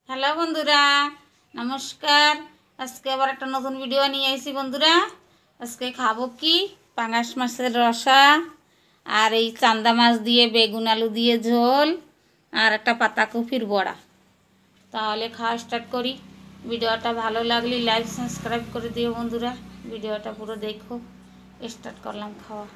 Hello বন্ধুরা, নমস্কার। আজকে আবার একটা নতুন ভিডিও নিয়ে এসেছি বন্ধুরা। আজকে খাবো কি পাঙাশ মাছের রসা আর এই চান্দা মাছ দিয়ে বেগুন আলু দিয়ে ঝোল আর একটা পাতাকপির বড়া। তাহলে খাওয়া স্টার্ট করি। ভিডিওটা ভালো লাগলে লাইক সাবস্ক্রাইব করে দিও বন্ধুরা। ভিডিওটা পুরো দেখো। স্টার্ট করলাম খাওয়া।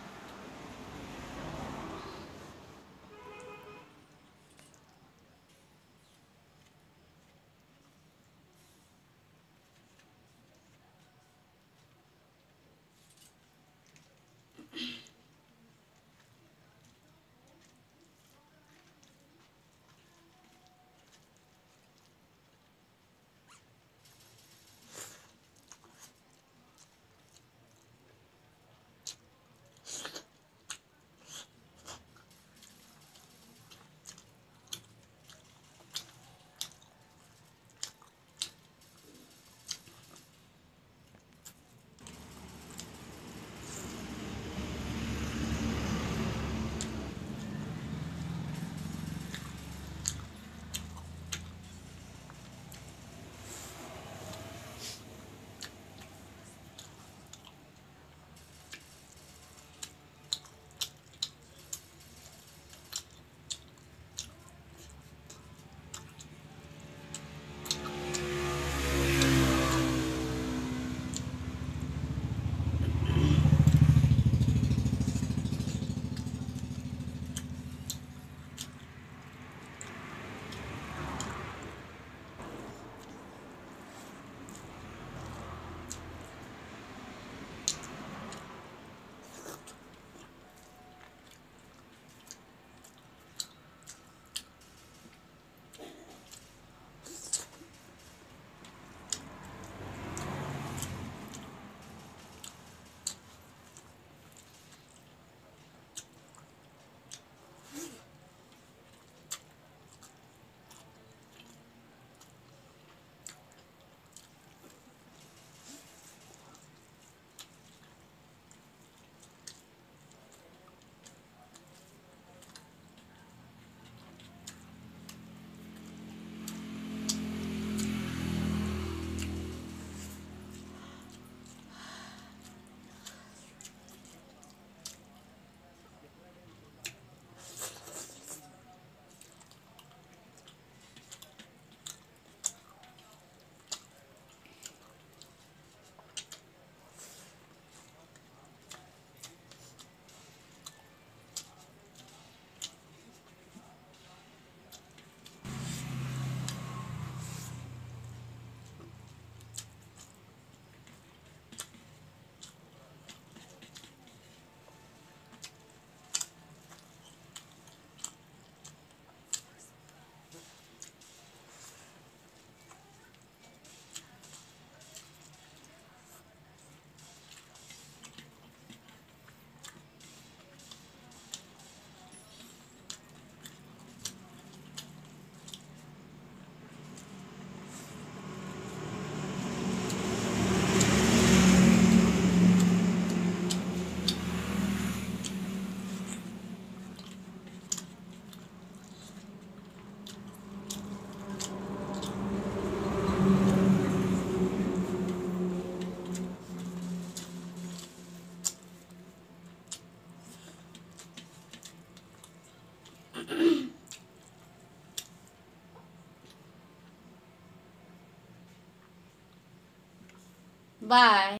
বাই।